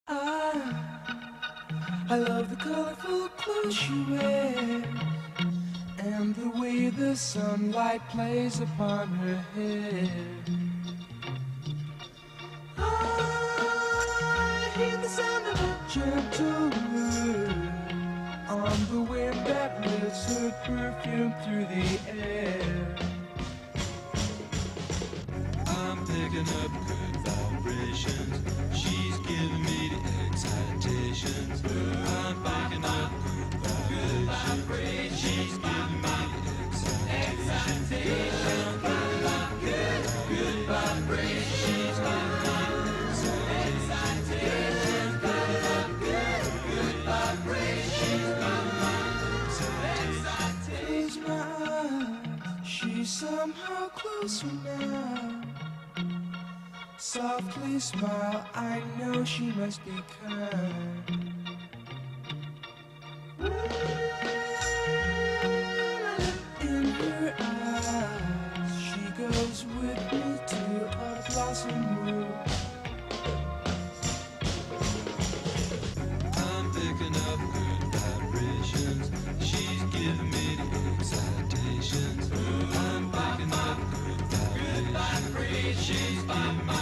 I love the colorful clothes she wears and the way the sunlight plays upon her hair. I hear the sound of a gentle word on the wind that lifts her perfume through the air. I'm picking up good vibrations. She's giving me the excitations. I'm picking up good vibrations. She's giving me the excitations. Good vibrations. She's giving me the excitations. Good vibrations. She's giving me the Close my eyes, she's somehow closer now. Softly smile, I know she must be kind. In her eyes, she goes with me to a blossom room. I'm picking up good vibrations. She's giving me the excitations. I'm picking up good vibrations. She's giving me